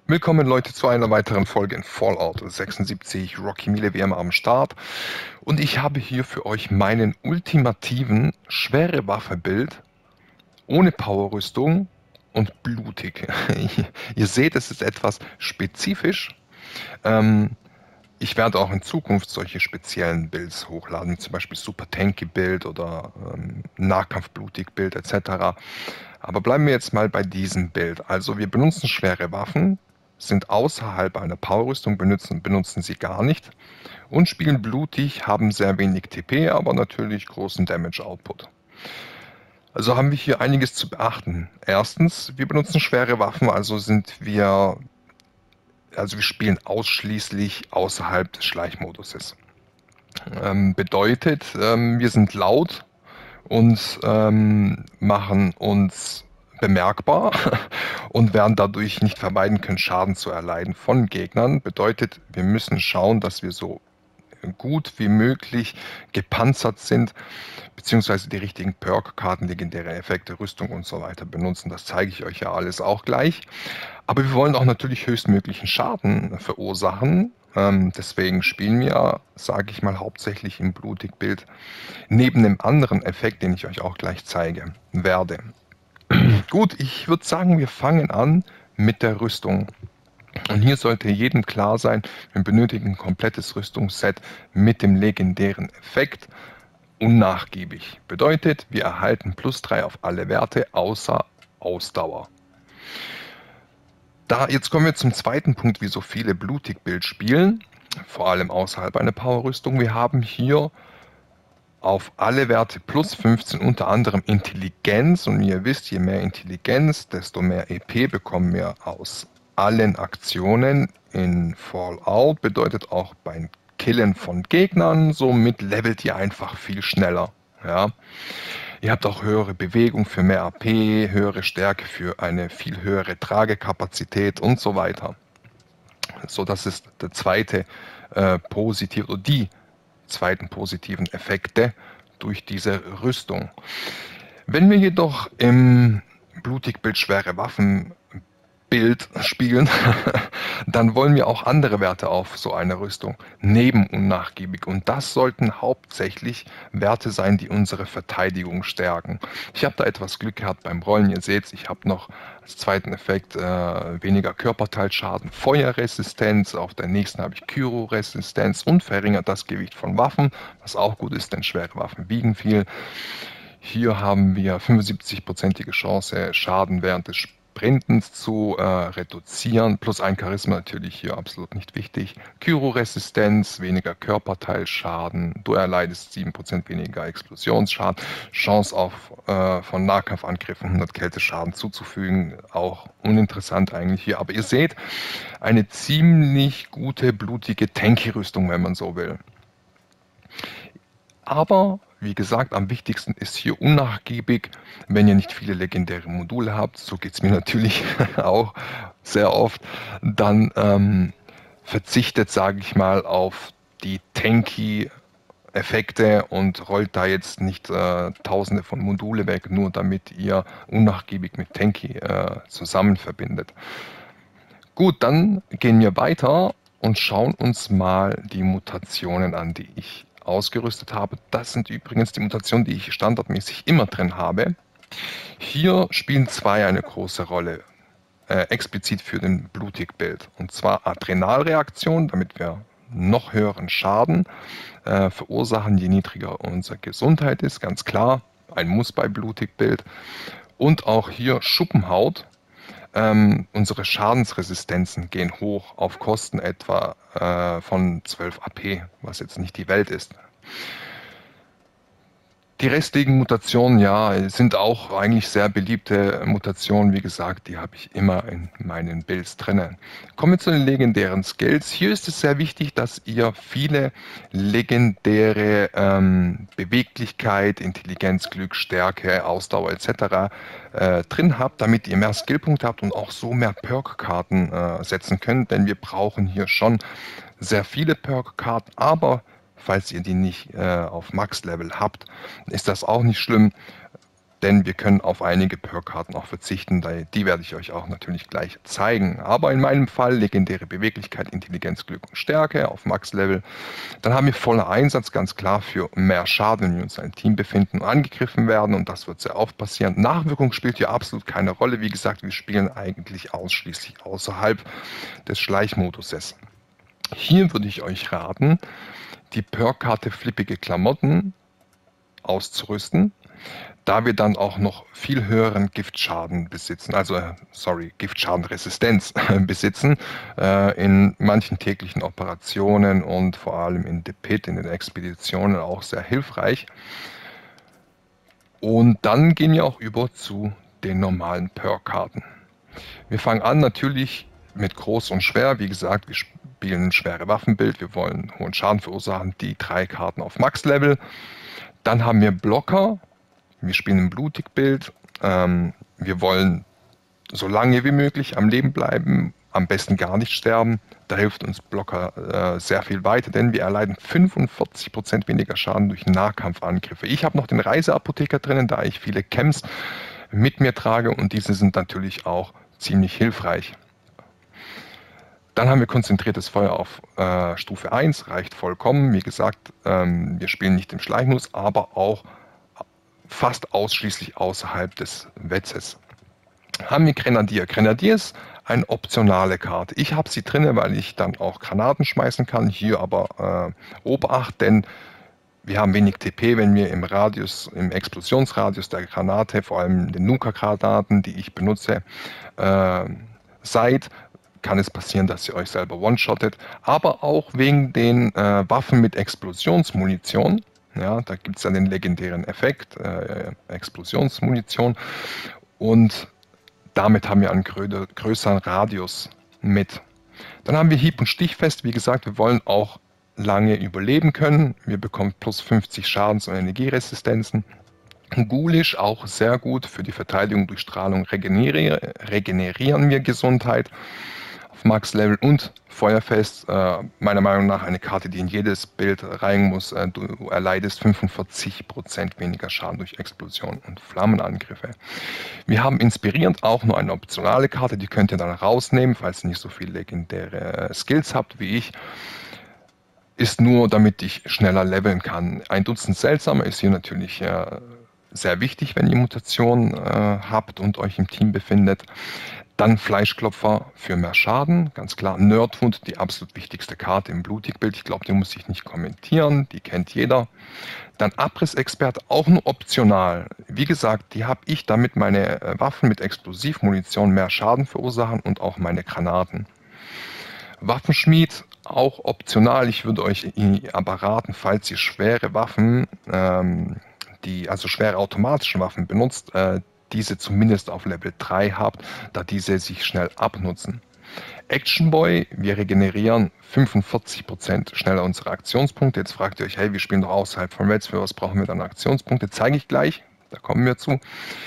Willkommen Leute zu einer weiteren Folge in Fallout 76, Rocky Mille WM am Start. Und ich habe hier für euch meinen ultimativen schwere Waffe-Bild ohne Powerrüstung und blutig. Ihr seht, es ist etwas spezifisch. Ähm, Ich werde auch in Zukunft solche speziellen Builds hochladen, wie zum Beispiel Super Tanky Bild oder Nahkampf blutig Bild etc. Aber bleiben wir jetzt mal bei diesem Bild. Also wir benutzen schwere Waffen, sind außerhalb einer Powerrüstung, benutzen sie gar nicht und spielen blutig, haben sehr wenig TP, aber natürlich großen Damage Output. Also haben wir hier einiges zu beachten. Erstens, wir benutzen schwere Waffen, also wir spielen ausschließlich außerhalb des Schleichmoduses. Bedeutet, wir sind laut und machen uns bemerkbar und werden dadurch nicht vermeiden können, Schaden zu erleiden von Gegnern. Bedeutet, wir müssen schauen, dass wir so gut wie möglich gepanzert sind, beziehungsweise die richtigen Perk-Karten, legendäre Effekte, Rüstung und so weiter benutzen. Das zeige ich euch ja alles auch gleich. Aber wir wollen auch natürlich höchstmöglichen Schaden verursachen. Deswegen spielen wir, sage ich mal, hauptsächlich im Blutigbild neben dem anderen Effekt, den ich euch auch gleich zeigen werde. Gut, ich würde sagen, wir fangen an mit der Rüstung. Und hier sollte jedem klar sein, wir benötigen ein komplettes Rüstungsset mit dem legendären Effekt. Unnachgiebig. Bedeutet, wir erhalten +3 auf alle Werte außer Ausdauer. Jetzt kommen wir zum zweiten Punkt, wie so viele Blutigbild spielen, vor allem außerhalb einer Powerrüstung. Wir haben hier auf alle Werte +15, unter anderem Intelligenz. Und wie ihr wisst, je mehr Intelligenz, desto mehr EP bekommen wir aus allen Aktionen in Fallout. Bedeutet auch beim Killen von Gegnern, somit levelt ihr einfach viel schneller. Ja. Ihr habt auch höhere Bewegung für mehr AP, höhere Stärke für eine viel höhere Tragekapazität und so weiter. So, das ist der zweite positive oder die zweiten positiven Effekte durch diese Rüstung. Wenn wir jedoch im Blutigbild schwere Waffen Bild spielen, dann wollen wir auch andere Werte auf so eine Rüstung, neben unnachgiebig. Und das sollten hauptsächlich Werte sein, die unsere Verteidigung stärken. Ich habe da etwas Glück gehabt beim Rollen. Ihr seht, ich habe noch als zweiten Effekt weniger Körperteilschaden, Feuerresistenz. Auf der nächsten habe ich Kyro-Resistenz und verringert das Gewicht von Waffen, was auch gut ist, denn schwere Waffen wiegen viel. Hier haben wir 75%ige Chance, Schaden während des Sprintens zu reduzieren, plus ein Charisma natürlich hier absolut nicht wichtig. Kyro-Resistenz, weniger Körperteilschaden, du erleidest 7% weniger Explosionsschaden, Chance auf von Nahkampfangriffen 100 Kälteschaden zuzufügen, auch uninteressant eigentlich hier. Aber ihr seht, eine ziemlich gute, blutige Tanky-Rüstung, wenn man so will. Aber wie gesagt, am wichtigsten ist hier unnachgiebig, wenn ihr nicht viele legendäre Module habt, so geht es mir natürlich auch sehr oft, dann verzichtet, sage ich mal, auf die tanky Effekte und rollt da jetzt nicht tausende von Module weg, nur damit ihr unnachgiebig mit tanky zusammen verbindet. Gut, dann gehen wir weiter und schauen uns mal die Mutationen an, die ich ausgerüstet habe. Das sind übrigens die Mutationen, die ich standardmäßig immer drin habe. Hier spielen zwei eine große Rolle, explizit für den Blutigbild. Und zwar Adrenalreaktion, damit wir noch höheren Schaden verursachen, je niedriger unsere Gesundheit ist, ganz klar. Ein Muss bei Blutigbild. Und auch hier Schuppenhaut. Unsere Schadensresistenzen gehen hoch auf Kosten etwa von 12 AP, was jetzt nicht die Welt ist. Die restlichen Mutationen, ja, sind auch eigentlich sehr beliebte Mutationen. Wie gesagt, die habe ich immer in meinen Builds drinnen. Kommen wir zu den legendären Skills. Hier ist es sehr wichtig, dass ihr viele legendäre Beweglichkeit, Intelligenz, Glück, Stärke, Ausdauer etc. Drin habt, damit ihr mehr Skillpunkte habt und auch so mehr Perk-Karten setzen könnt. Denn wir brauchen hier schon sehr viele Perk-Karten, aber falls ihr die nicht auf Max-Level habt, ist das auch nicht schlimm. denn wir können auf einige Perk-Karten auch verzichten, die werde ich euch auch natürlich gleich zeigen. Aber in meinem Fall legendäre Beweglichkeit, Intelligenz, Glück und Stärke auf Max-Level. Dann haben wir voller Einsatz, ganz klar, für mehr Schaden, wenn wir uns in einem Team befinden und angegriffen werden, und das wird sehr oft passieren. Nachwirkung spielt hier absolut keine Rolle. Wie gesagt, wir spielen eigentlich ausschließlich außerhalb des Schleichmoduses. Hier würde ich euch raten, die Perk-Karte Flippige Klamotten auszurüsten, da wir dann auch noch viel höheren Giftschaden besitzen, Giftschadenresistenz besitzen, in manchen täglichen Operationen und vor allem in The Pit, in den Expeditionen auch sehr hilfreich. Und dann gehen wir auch über zu den normalen Perk-Karten. Wir fangen an natürlich mit groß und schwer. Wie gesagt, wir spielen ein schwere Waffenbild, wir wollen hohen Schaden verursachen, die 3 Karten auf Max-Level. Dann haben wir Blocker, wir spielen ein Blutig-Bild, wir wollen so lange wie möglich am Leben bleiben, am besten gar nicht sterben. Da hilft uns Blocker sehr viel weiter, denn wir erleiden 45% weniger Schaden durch Nahkampfangriffe. Ich habe noch den Reiseapotheker drinnen, da ich viele Camps mit mir trage, und diese sind natürlich auch ziemlich hilfreich. Dann haben wir konzentriertes Feuer auf Stufe 1, reicht vollkommen. Wie gesagt, wir spielen nicht im Schleichmodus, aber auch fast ausschließlich außerhalb des Wetzes. Haben wir Grenadier. Grenadier ist eine optionale Karte. Ich habe sie drin, weil ich dann auch Granaten schmeißen kann. Hier aber Obacht, denn wir haben wenig TP, wenn wir im Explosionsradius der Granate, vor allem den Nuka-Granaten, die ich benutze, seid, kann es passieren, dass ihr euch selber one-shottet. Aber auch wegen den Waffen mit Explosionsmunition. Ja, da gibt es ja den legendären Effekt, Explosionsmunition. Und damit haben wir einen größeren Radius mit. Dann haben wir Hieb- und Stichfest. Wie gesagt, wir wollen auch lange überleben können. Wir bekommen plus 50 Schadens- und Energieresistenzen. Ghoulish auch sehr gut für die Verteidigung durch Strahlung. Regenerieren wir Gesundheit auf Max-Level. Und Feuerfest, meiner Meinung nach eine Karte, die in jedes Bild rein muss. Du erleidest 45% weniger Schaden durch Explosion und Flammenangriffe. Wir haben inspirierend auch nur eine optionale Karte, die könnt ihr dann rausnehmen, falls ihr nicht so viele legendäre Skills habt wie ich. Ist nur, damit ich schneller leveln kann. Ein Dutzend Seltsamer ist hier natürlich sehr wichtig, wenn ihr Mutationen habt und euch im Team befindet. Dann Fleischklopfer für mehr Schaden, ganz klar. Nerdwood, die absolut wichtigste Karte im Blutig-Bild. Ich glaube, die muss ich nicht kommentieren, die kennt jeder. Dann Abrissexperte, auch nur optional. Wie gesagt, die habe ich, damit meine Waffen mit Explosivmunition mehr Schaden verursachen und auch meine Granaten. Waffenschmied, auch optional. Ich würde euch aber raten, falls ihr schwere Waffen, also schwere automatische Waffen benutzt, diese zumindest auf Level 3 habt, da diese sich schnell abnutzen. Action Boy, wir regenerieren 45% schneller unsere Aktionspunkte. Jetzt fragt ihr euch, hey, wir spielen doch außerhalb von Reds, für was brauchen wir dann Aktionspunkte? Zeige ich gleich, da kommen wir zu.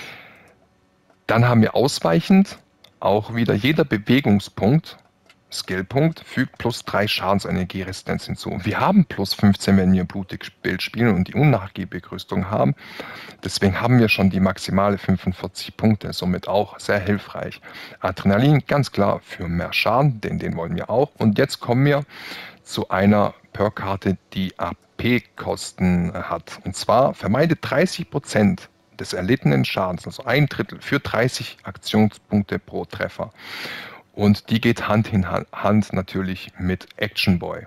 Dann haben wir ausweichend, auch wieder jeder Bewegungspunkt, Skillpunkt, fügt plus 3 Schadensenergieresistenz hinzu. Wir haben plus 15, wenn wir Blutig-Bild spielen und die unnachgiebige Rüstung haben. Deswegen haben wir schon die maximale 45 Punkte, somit auch sehr hilfreich. Adrenalin, ganz klar für mehr Schaden, den wollen wir auch. Und jetzt kommen wir zu einer Perk-Karte, die AP-Kosten hat. Und zwar vermeidet 30% des erlittenen Schadens, also ein Drittel, für 30 Aktionspunkte pro Treffer. Und die geht Hand in Hand natürlich mit Action Boy.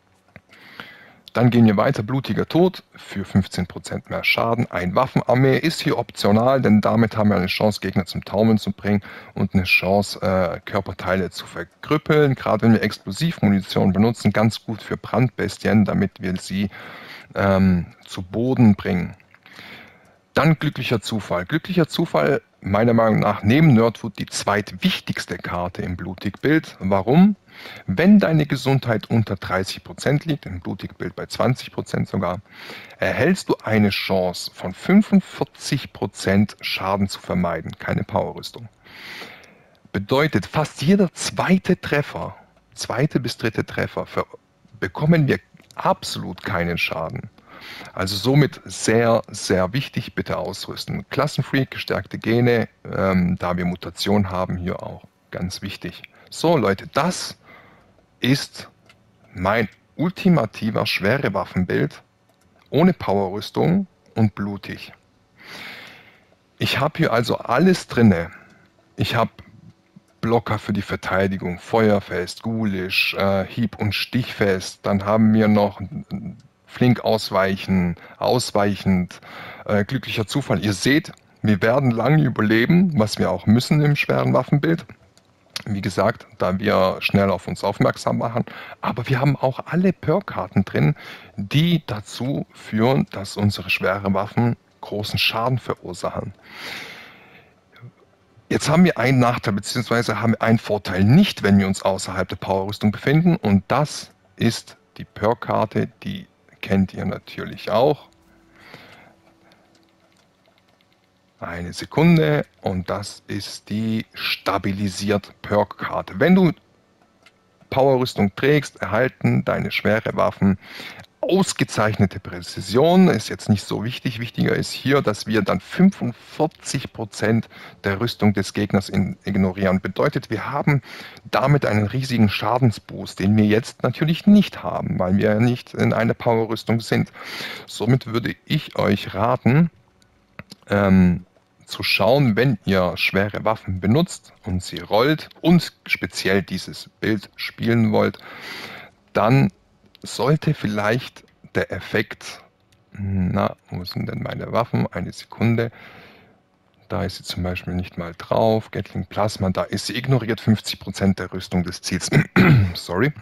Dann gehen wir weiter, blutiger Tod für 15% mehr Schaden. Ein Waffenarmee ist hier optional, denn damit haben wir eine Chance, Gegner zum Taumeln zu bringen und eine Chance, Körperteile zu verkrüppeln. Gerade wenn wir Explosivmunition benutzen, ganz gut für Brandbestien, damit wir sie zu Boden bringen. Dann glücklicher Zufall. Glücklicher Zufall, meiner Meinung nach, neben Nerdwood die zweitwichtigste Karte im Blutig-Bild. Warum? Wenn deine Gesundheit unter 30% liegt, im Blutig-Bild bei 20% sogar, erhältst du eine Chance von 45% Schaden zu vermeiden. Keine Powerrüstung. Bedeutet, fast jeder zweite bis dritte Treffer, bekommen wir absolut keinen Schaden. Also somit sehr, sehr wichtig, bitte ausrüsten. Klassenfreak, gestärkte Gene, da wir Mutation haben, hier auch ganz wichtig. So Leute, das ist mein ultimativer schwere Waffenbild ohne Powerrüstung und blutig. Ich habe hier also alles drinne. Ich habe Blocker für die Verteidigung, feuerfest, ghoulisch, hieb- und stichfest. Dann haben wir noch flink ausweichen, ausweichend, glücklicher Zufall. Ihr seht, wir werden lange überleben, was wir auch müssen im schweren Waffenbild. Wie gesagt, da wir schnell auf uns aufmerksam machen. Aber wir haben auch alle Perk-Karten drin, die dazu führen, dass unsere schweren Waffen großen Schaden verursachen. Jetzt haben wir einen Nachteil, beziehungsweise haben wir einen Vorteil nicht, wenn wir uns außerhalb der Powerrüstung befinden. Und das ist die Perk-Karte, die kennt ihr natürlich auch. Eine Sekunde, und das ist die stabilisiert Perk-Karte. Wenn du Powerrüstung trägst, erhalten deine schwere Waffen ausgezeichnete Präzision. Ist jetzt nicht so wichtig. Wichtiger ist hier, dass wir dann 45% der Rüstung des Gegners ignorieren. Bedeutet, wir haben damit einen riesigen Schadensboost, den wir jetzt natürlich nicht haben, weil wir nicht in einer Powerrüstung sind. Somit würde ich euch raten, zu schauen, wenn ihr schwere Waffen benutzt und sie rollt und speziell dieses Bild spielen wollt, dann sollte vielleicht der Effekt, wo sind denn meine Waffen? Eine Sekunde. Da ist sie zum Beispiel nicht mal drauf. Gatling Plasma, da ist sie ignoriert 50% der Rüstung des Ziels. Sorry.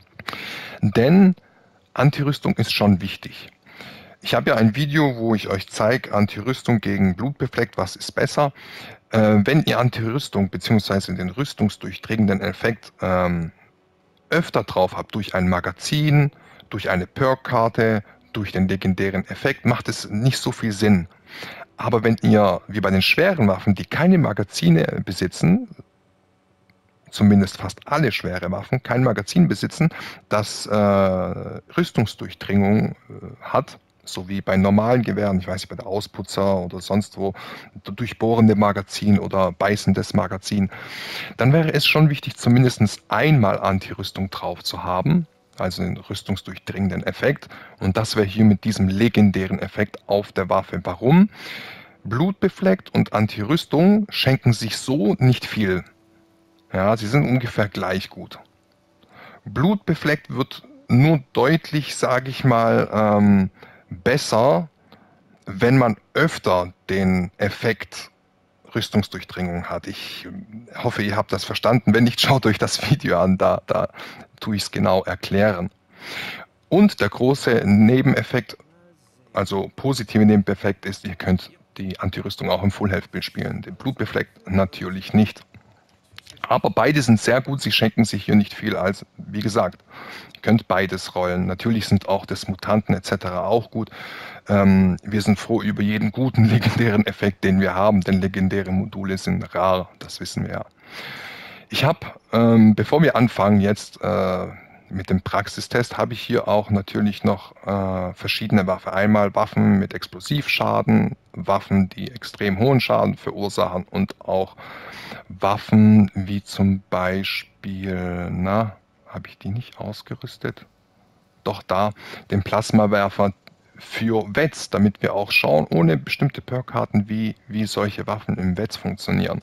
Denn Anti-Rüstung ist schon wichtig. Ich habe ja ein Video, wo ich euch zeige, Anti-Rüstung gegen Blutbefleckt, was ist besser. Wenn ihr Anti-Rüstung bzw. den rüstungsdurchdringenden Effekt öfter drauf habt, durch ein Magazin, durch eine Perk-Karte, durch den legendären Effekt, macht es nicht so viel Sinn. Aber wenn ihr, wie bei den schweren Waffen, die keine Magazine besitzen, zumindest fast alle schwere Waffen, kein Magazin besitzen, das Rüstungsdurchdringung hat, so wie bei normalen Gewehren, ich weiß nicht, bei der Ausputzer oder sonst wo, durchbohrende Magazin oder beißendes Magazin, dann wäre es schon wichtig, zumindest einmal Anti-Rüstung drauf zu haben, also den rüstungsdurchdringenden Effekt. Und das wäre hier mit diesem legendären Effekt auf der Waffe. Warum? Blutbefleckt und Anti-Rüstung schenken sich so nicht viel. Ja, sie sind ungefähr gleich gut. Blutbefleckt wird nur deutlich, sage ich mal, besser, wenn man öfter den Effekt Rüstungsdurchdringung hat. Ich hoffe, ihr habt das verstanden. Wenn nicht, schaut euch das Video an, da tue ich es genau erklären. Und der große Nebeneffekt, also positive Nebeneffekt ist, ihr könnt die Anti-Rüstung auch im Full-Health-Bild spielen. Den Blutbefleckt natürlich nicht. Aber beide sind sehr gut, sie schenken sich hier nicht viel. Also, wie gesagt, ihr könnt beides rollen. Natürlich sind auch des Mutanten etc. auch gut. Wir sind froh über jeden guten legendären Effekt, den wir haben, denn legendäre Module sind rar, das wissen wir ja. Ich habe, bevor wir anfangen jetzt mit dem Praxistest, habe ich hier auch natürlich noch verschiedene Waffen. Einmal Waffen mit Explosivschaden, Waffen, die extrem hohen Schaden verursachen und auch Waffen wie zum Beispiel, habe ich die nicht ausgerüstet? Doch da, den Plasmawerfer für Wets, damit wir auch schauen, ohne bestimmte Perk-Karten, wie solche Waffen im Wets funktionieren.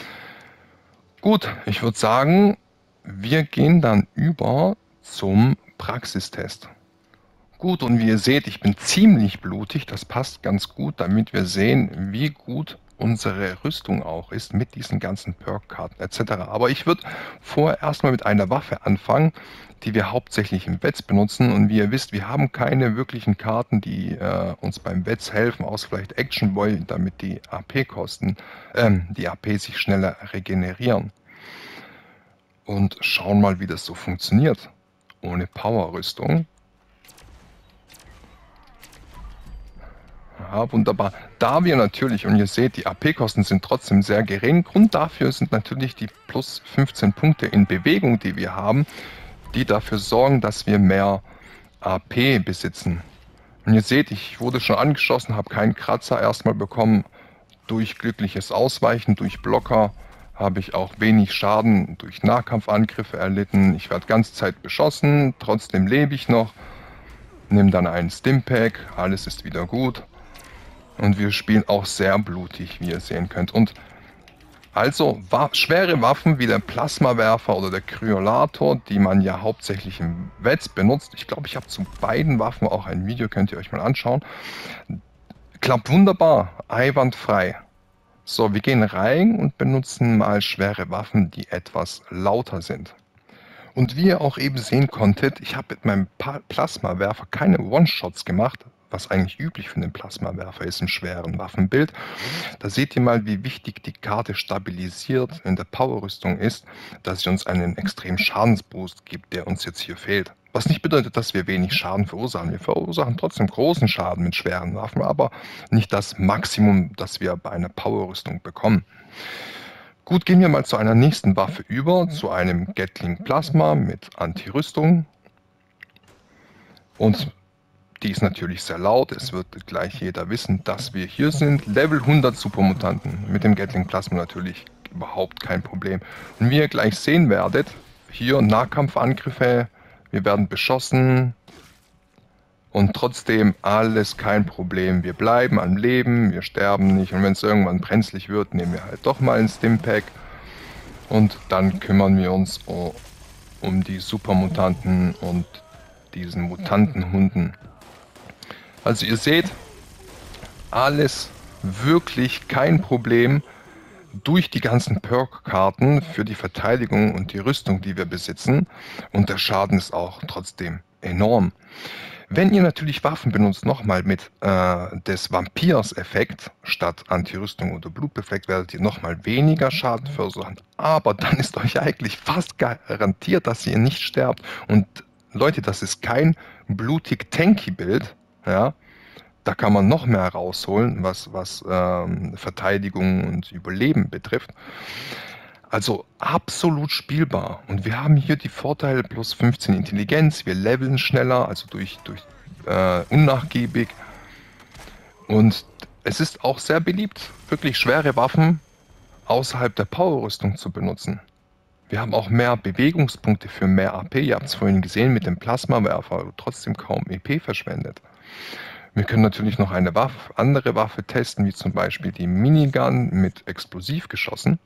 Gut, ich würde sagen, wir gehen dann über zum Praxistest. Gut, und wie ihr seht, ich bin ziemlich blutig, das passt ganz gut, damit wir sehen, wie gut unsere Rüstung auch ist mit diesen ganzen Perk-Karten etc. Aber ich würde vorher erstmal mit einer Waffe anfangen, die wir hauptsächlich im Wets benutzen. Und wie ihr wisst, wir haben keine wirklichen Karten, die uns beim Wets helfen, außer vielleicht Action Boy, damit die AP-Kosten, die AP sich schneller regenerieren. Und schauen mal, wie das so funktioniert. Ohne Power-Rüstung. Ja, wunderbar. Da wir natürlich, und ihr seht, die AP-Kosten sind trotzdem sehr gering. Grund dafür sind natürlich die plus 15 Punkte in Bewegung, die wir haben, die dafür sorgen, dass wir mehr AP besitzen. Und ihr seht, ich wurde schon angeschossen, habe keinen Kratzer erstmal bekommen. Durch glückliches Ausweichen, durch Blocker habe ich auch wenig Schaden durch Nahkampfangriffe erlitten. Ich werde ganze Zeit beschossen, trotzdem lebe ich noch. Nehme dann einen Stimpack, alles ist wieder gut. Und wir spielen auch sehr blutig, wie ihr sehen könnt. Und also schwere Waffen wie der Plasmawerfer oder der Kryolator, die man ja hauptsächlich im Wetz benutzt. Ich glaube, ich habe zu beiden Waffen auch ein Video, könnt ihr euch mal anschauen. Klappt wunderbar, einwandfrei. So, wir gehen rein und benutzen mal schwere Waffen, die etwas lauter sind. Und wie ihr auch eben sehen konntet, ich habe mit meinem Plasmawerfer keine One-Shots gemacht, was eigentlich üblich für den Plasmawerfer ist im schweren Waffenbild. Da seht ihr mal, wie wichtig die Karte stabilisiert in der Powerrüstung ist, dass sie uns einen extremen Schadensboost gibt, der uns jetzt hier fehlt. Was nicht bedeutet, dass wir wenig Schaden verursachen. Wir verursachen trotzdem großen Schaden mit schweren Waffen, aber nicht das Maximum, das wir bei einer Powerrüstung bekommen. Gut, gehen wir mal zu einer nächsten Waffe über, zu einem Gatling Plasma mit Anti-Rüstung. Und die ist natürlich sehr laut, es wird gleich jeder wissen, dass wir hier sind. Level 100 Supermutanten, mit dem Gatling Plasma natürlich überhaupt kein Problem. Und wie ihr gleich sehen werdet, hier Nahkampfangriffe, wir werden beschossen und trotzdem alles kein Problem. Wir bleiben am Leben, wir sterben nicht und wenn es irgendwann brenzlig wird, nehmen wir halt doch mal ein Stimpack und dann kümmern wir uns um die Supermutanten und diesen Mutantenhunden. Also ihr seht, alles wirklich kein Problem durch die ganzen Perk-Karten für die Verteidigung und die Rüstung, die wir besitzen. Und der Schaden ist auch trotzdem enorm. Wenn ihr natürlich Waffen benutzt, nochmal mit des Vampirs-Effekt statt Anti-Rüstung oder Blutbefleckt, werdet ihr nochmal weniger Schaden verursachen. Aber dann ist euch eigentlich fast garantiert, dass ihr nicht sterbt. Und Leute, das ist kein blutig-tanky-Bild. Ja, da kann man noch mehr rausholen, was Verteidigung und Überleben betrifft. Also absolut spielbar. Und wir haben hier die Vorteile plus 15 Intelligenz. Wir leveln schneller, also durch unnachgiebig. Und es ist auch sehr beliebt, wirklich schwere Waffen außerhalb der Powerrüstung zu benutzen. Wir haben auch mehr Bewegungspunkte für mehr AP. Ihr habt es vorhin gesehen mit dem Plasmawerfer, trotzdem kaum EP verschwendet. Wir können natürlich noch eine andere Waffe testen, wie zum Beispiel die Minigun mit Explosivgeschossen.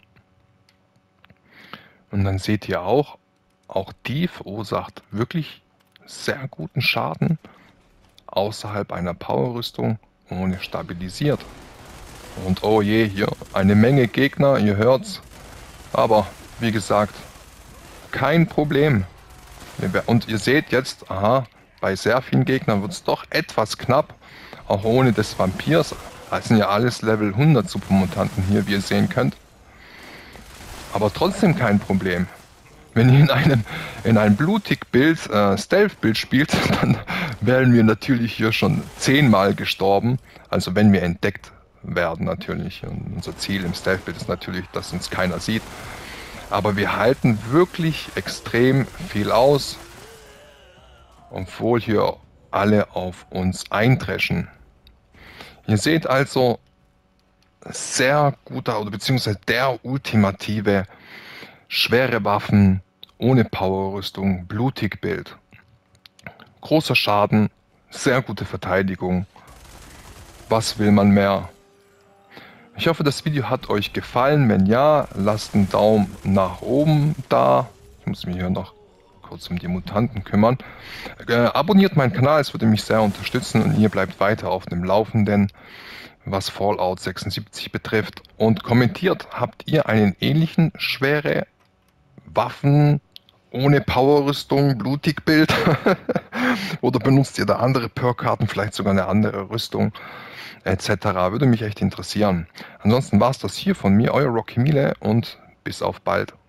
Und dann seht ihr auch die verursacht wirklich sehr guten Schaden außerhalb einer Powerrüstung, ohne stabilisiert. Und oh je, hier eine Menge Gegner, ihr hört's. Aber wie gesagt, kein Problem. Und ihr seht jetzt, aha, bei sehr vielen Gegnern wird es doch etwas knapp, auch ohne des Vampirs. Das sind ja alles Level 100 Supermutanten hier, wie ihr sehen könnt. Aber trotzdem kein Problem. Wenn ihr in einem Blutig-Bild, Stealth-Bild spielt, dann wären wir natürlich hier schon 10-mal gestorben. Also wenn wir entdeckt werden natürlich. Und unser Ziel im Stealth-Bild ist natürlich, dass uns keiner sieht. Aber wir halten wirklich extrem viel aus, obwohl hier alle auf uns eindreschen. Ihr seht also, sehr guter oder beziehungsweise der ultimative schwere Waffen ohne Powerrüstung, Blutig-Bild. Großer Schaden, sehr gute Verteidigung. Was will man mehr? Ich hoffe, das Video hat euch gefallen. Wenn ja, lasst einen Daumen nach oben da. Ich muss mich hier noch kurz um die Mutanten kümmern. Abonniert meinen Kanal, es würde mich sehr unterstützen und ihr bleibt weiter auf dem Laufenden, was Fallout 76 betrifft. Und kommentiert, habt ihr einen ähnlichen schwere Waffen ohne Powerrüstung, Blutig-Bild? Oder benutzt ihr da andere Perk-Karten, vielleicht sogar eine andere Rüstung, etc.? Würde mich echt interessieren. Ansonsten war es das hier von mir, euer Rocky Miele und bis auf bald.